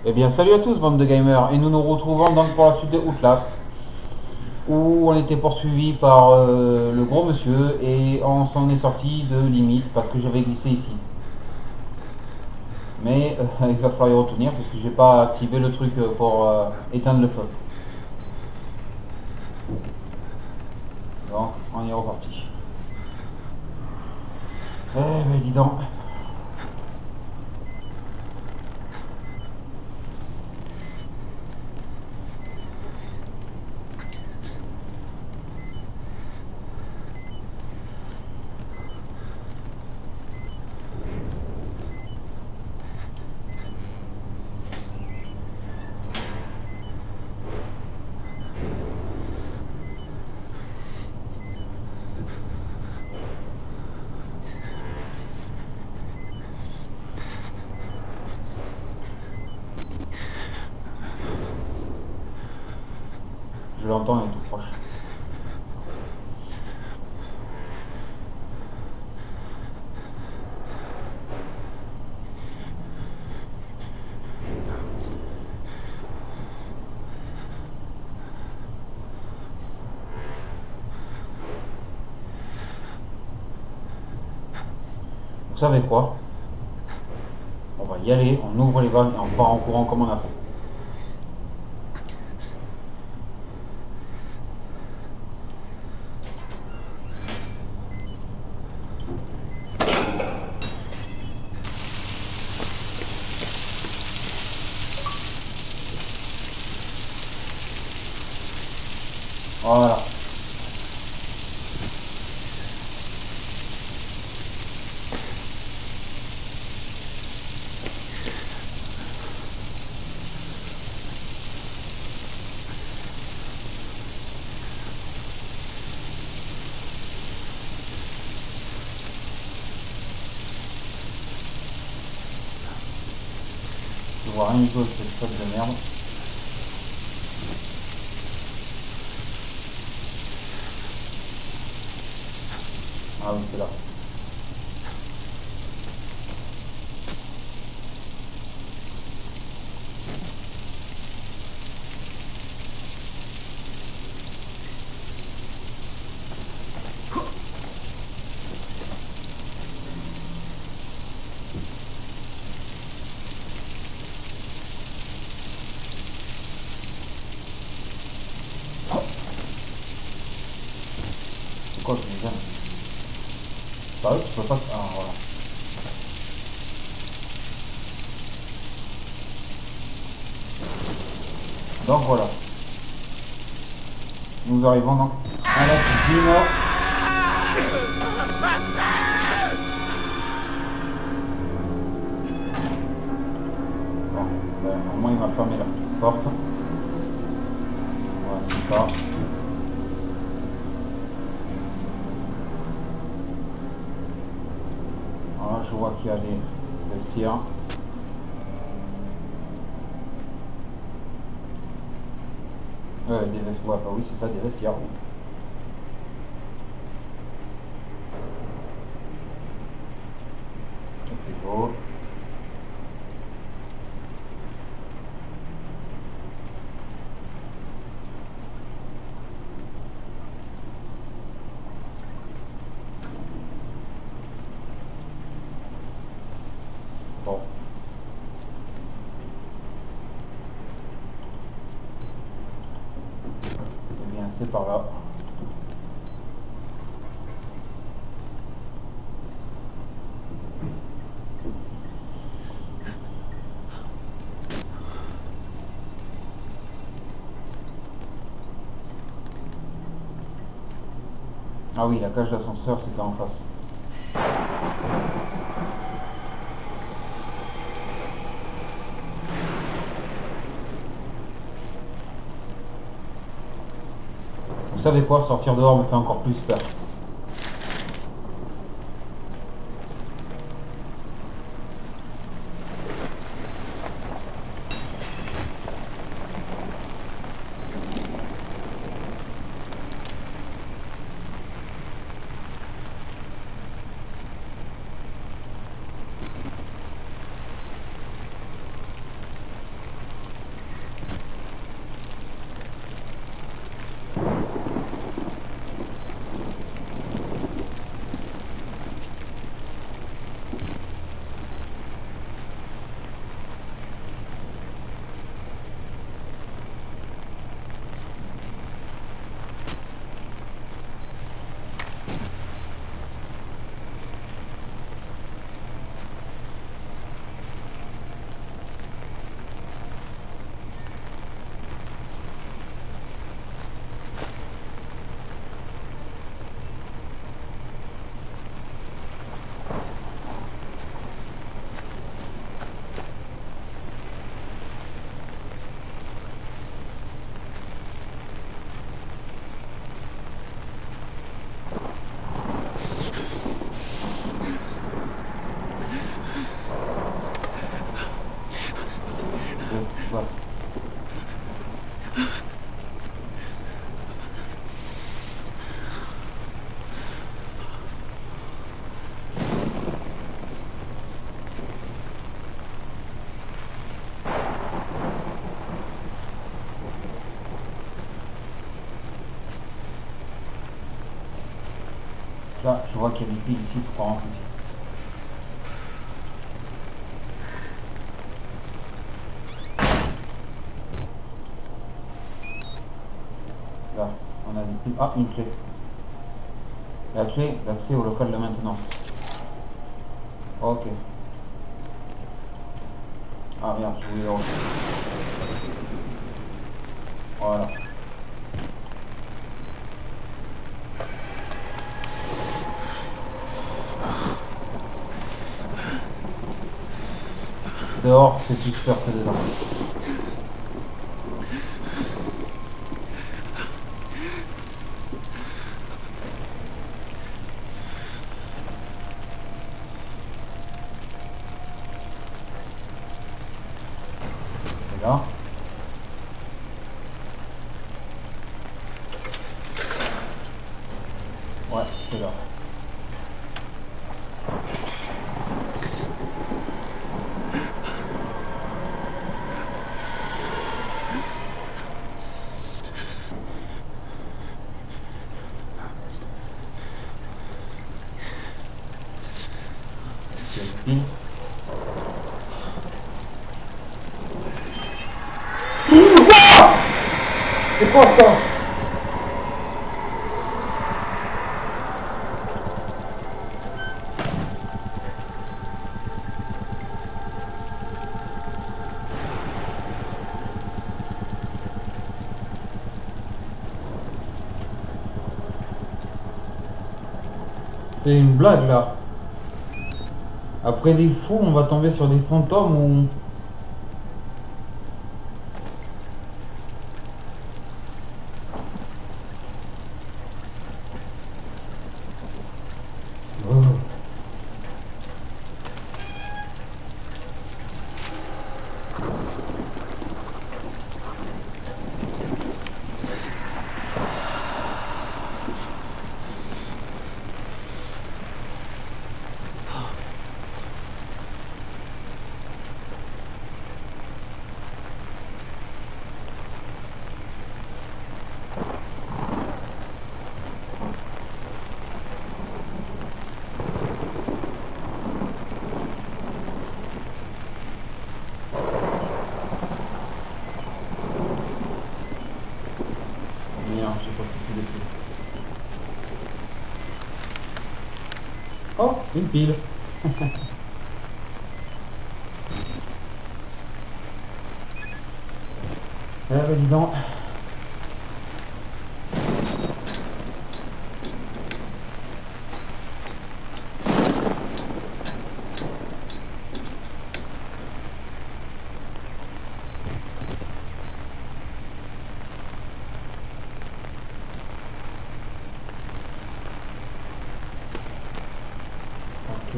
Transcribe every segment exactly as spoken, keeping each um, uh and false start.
Eh bien, salut à tous, bande de gamers, et nous nous retrouvons donc pour la suite de Outlast, où on était poursuivi par euh, le gros monsieur, et on s'en est sorti de limite parce que j'avais glissé ici. Mais euh, il va falloir y retourner parce que j'ai pas activé le truc pour euh, éteindre le feu. Donc, on est reparti. Eh ben, dis donc. Je l'entends, il est tout proche. Vous savez quoi? On va y aller, on ouvre les vannes et on se part en courant comme on a fait. Voilà. Je vois rien du tout avec cette spot de merde. Ah oui, c'est là. C'est quoi que je viens? Bah oui, tu peux pas... Ah voilà. Donc voilà. Nous arrivons donc à la cuisine. Bon, ben, au moins il m'a fermé la petite porte. Voilà, c'est ça. Voilà, je vois qu'il y a des vestiaires. Euh, des vestiaires, ouais, bah oui, c'est ça, des vestiaires, oui. C'est beau. Bon. Eh bien, c'est par là. Ah oui, la cage d'ascenseur, c'était en face. Vous savez quoi, sortir dehors me fait encore plus peur. passe. Là, je vois qu'il y a des piles ici pour rentrer ici. Là, on a des piles. Ah, une clé. La clé d'accès au local de maintenance. Ok. Ah merde, je voulais le refaire. Voilà. Dehors, c'est plus peur que dedans. C'est là. Ouais, c'est là. Pile. C'est quoi ça? C'est une blague là. Après des fous, on va tomber sur des fantômes ou... Oh. Merde, je sais pas ce que tu défais. Oh, une pile. Eh ben dis donc. Ok.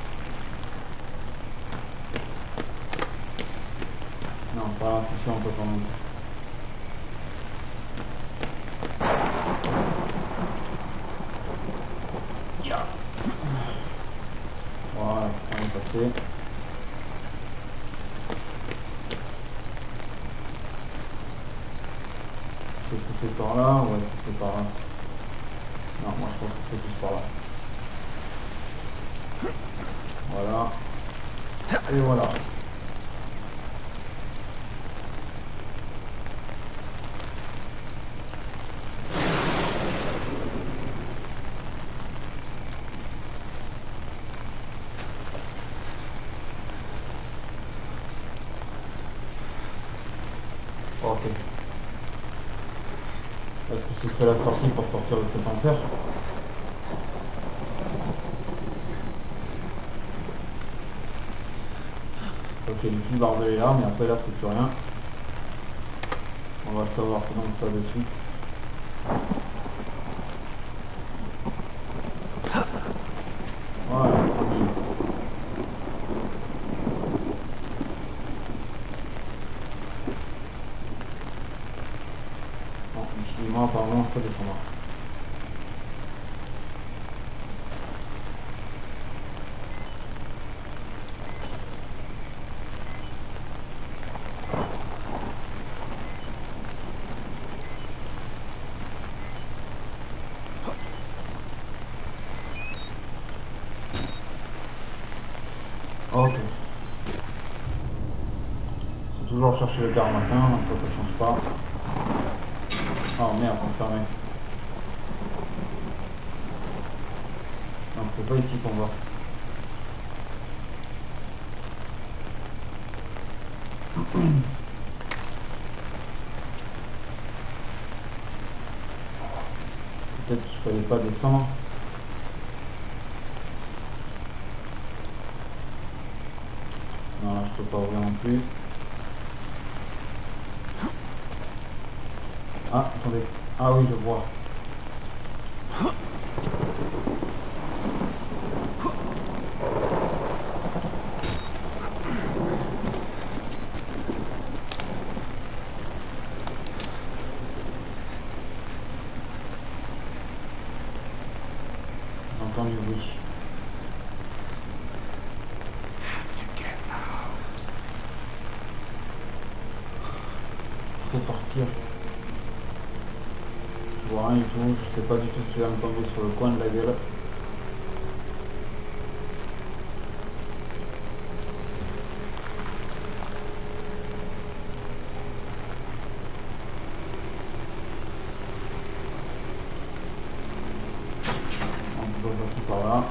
Non, par là, c'est sûr, on peut pas monter. Voilà, on est passé. Est-ce que c'est par là ou est-ce que c'est par là? Non, moi je pense que c'est plus par là. Voilà. Et voilà. Ok. Est-ce que ce serait la sortie pour sortir de cet enfer? Ok, le fil barbelé là, mais après là c'est plus rien. On va le savoir c'est donc ça de suite. Voilà, tranquille. Et moi apparemment je peux descendre. Ok. C'est toujours chercher le père matin, donc ça, ça change pas. Oh merde, c'est fermé. Donc c'est pas ici qu'on va. Peut-être qu'il fallait pas descendre. Non, là je peux pas ouvrir non plus. Ah, attendez. Ah oui, je vois. J'entends du bruit. Il faut partir. Je vois rien du tout. Je sais pas du tout ce qui va me tomber sur le coin de la gueule. On doit passer par là.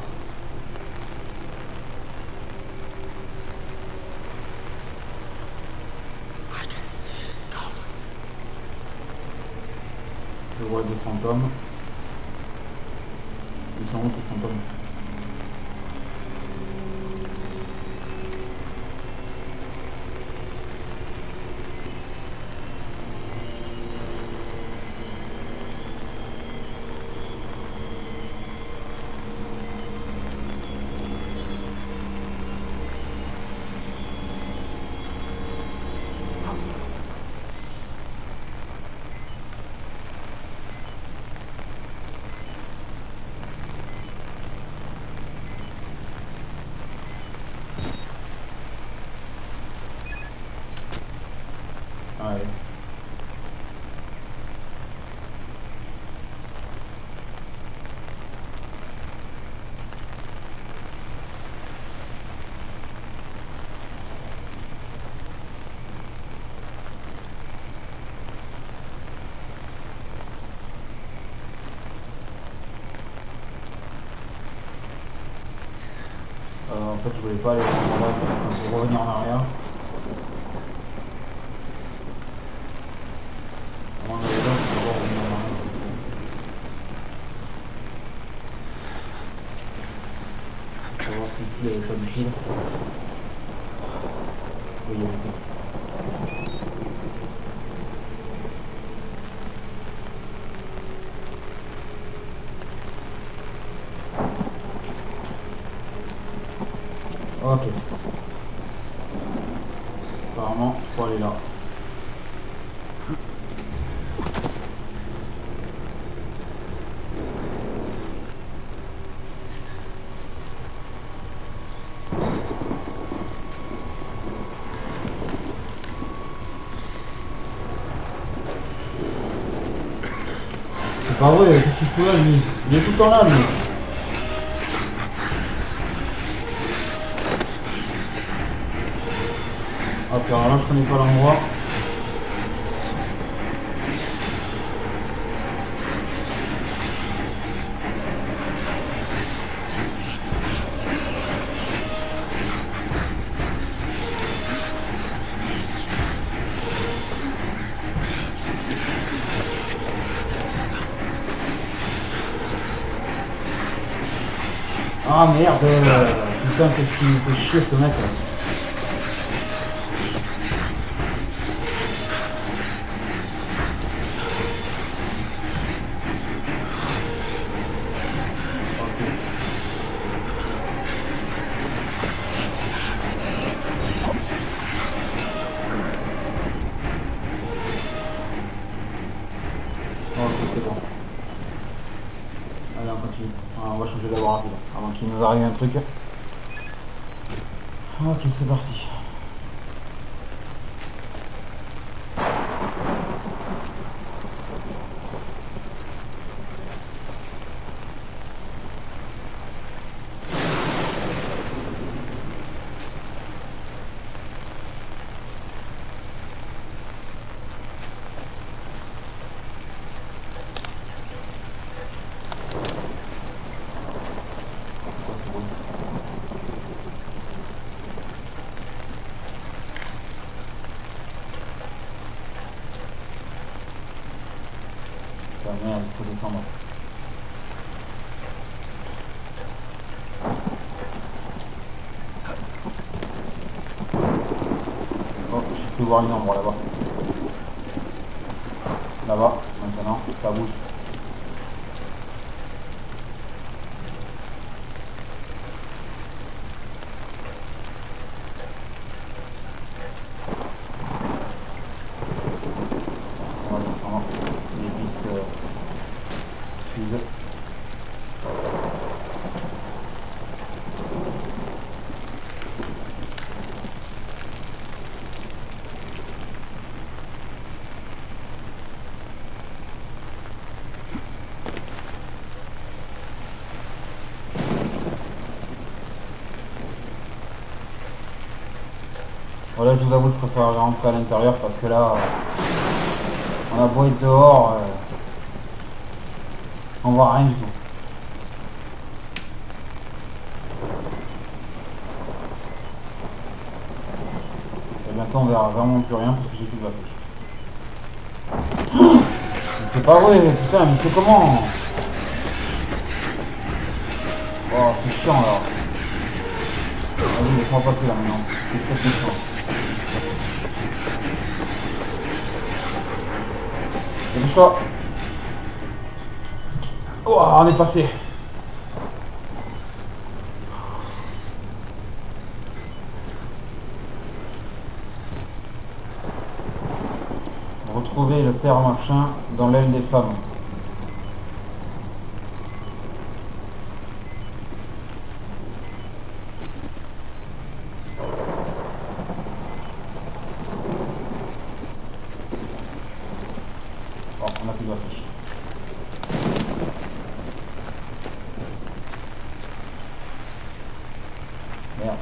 Je vois des fantômes. Ils sont où tes fantômes? Allez. Euh, en fait, je voulais pas aller là, je vais revenir en arrière. On va aller là, je vais revenir en arrière. On va voir si ici il y avait pas du fil. Oui, il y avait pas. Ok. Apparemment, il faut aller là. C'est pas vrai, qu'est-ce qu'il fout là lui? Il est tout le temps là lui. Ok, alors là je connais pas l'endroit. Ah merde, euh, putain qu'est-ce qu'il me fait chier ce mec là. Ok. va changer d'abord rapide avant qu'il nous arrive un truc. Ok, c'est parti. Merde, il faut descendre. Oh, j'ai pu voir une ombre là-bas. Là-bas, maintenant, ça bouge. On va descendre. Les vis euh, suivent. Voilà, je vous avoue, je préfère rentrer à l'intérieur parce que là, on a beau être dehors, euh, on voit rien du tout. Et bientôt, on verra vraiment plus rien parce que j'ai plus de batterie. C'est pas vrai, putain, mais c'est comment? Oh, c'est chiant là. Vas-y, laisse-moi passer là maintenant. C'est très chiant. Dépêche-toi. Oh, on est passé. Retrouver le père machin dans l'aile des femmes. Oh, on a plus de batterie. Merde.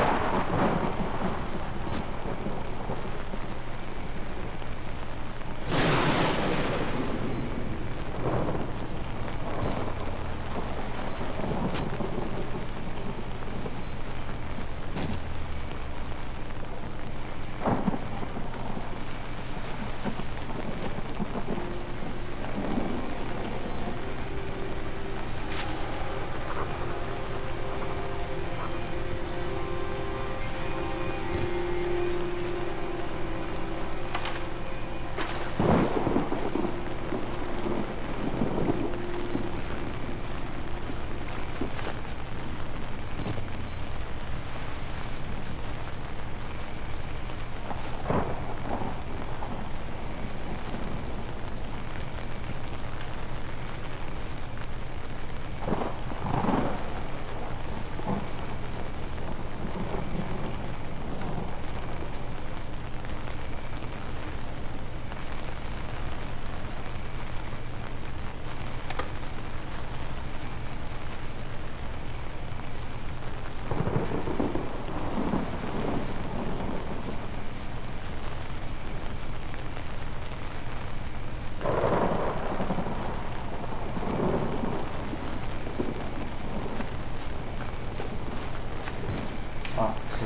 Ah, c'est...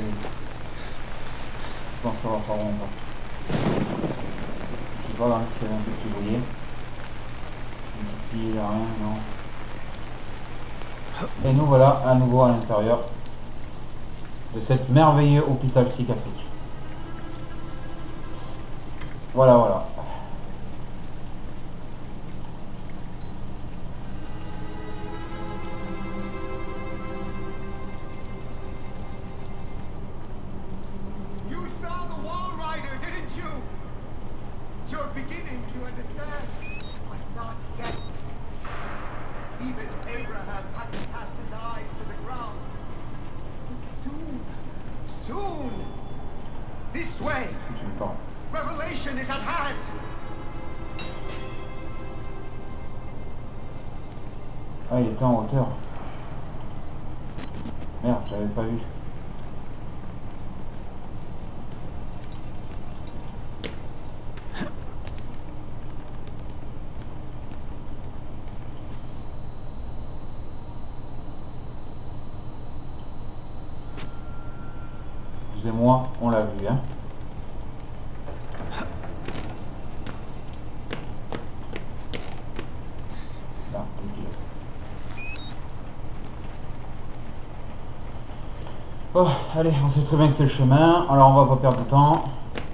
Je pense savoir par où on passe. Je sais pas, là, c'est un petit brouillé. Un petit pied, rien, non. Et nous voilà à nouveau à l'intérieur de cet merveilleux hôpital psychiatrique. Voilà, voilà. You saw the wall rider, didn't you? You're beginning to understand, but not yet. Even Abraham had to cast his eyes to the ground. But soon, soon, this way, Si tu me parles. revelation is at hand. Ah, il était en hauteur. Merde, je l'avais pas vu. Vous et moi, on l'a vu, hein. Là, ok. Oh, allez, on sait très bien que c'est le chemin, alors on va pas perdre de temps.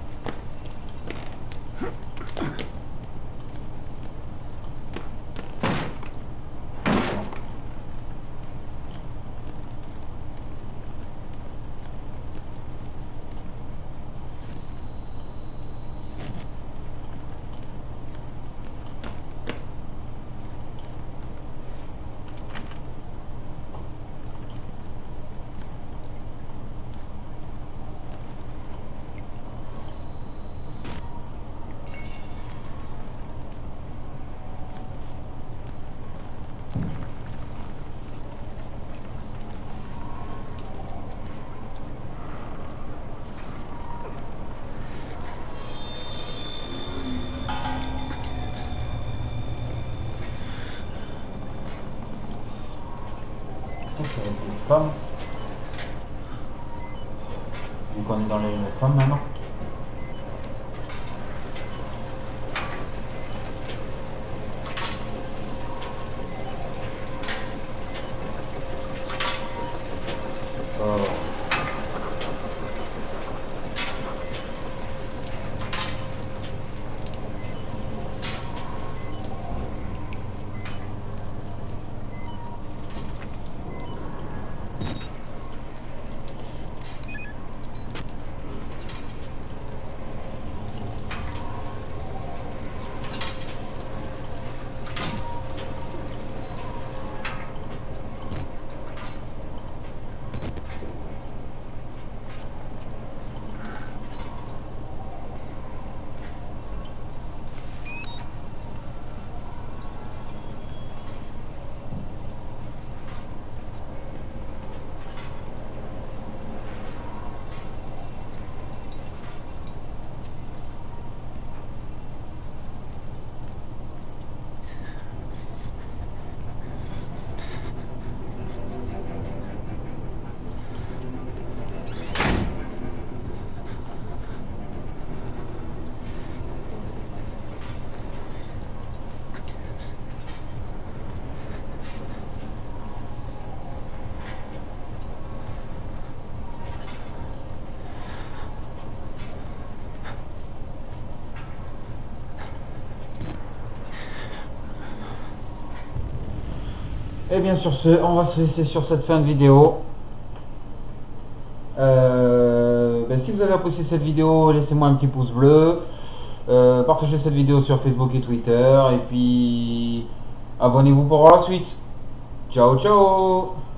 Je sais que ça va être une femme. Vu qu'on est dans les femmes maintenant. Oh. Et bien sur ce, on va se laisser sur cette fin de vidéo. Euh, ben, si vous avez apprécié cette vidéo, laissez-moi un petit pouce bleu. Euh, partagez cette vidéo sur Facebook et Twitter. Et puis, abonnez-vous pour voir la suite. Ciao, ciao!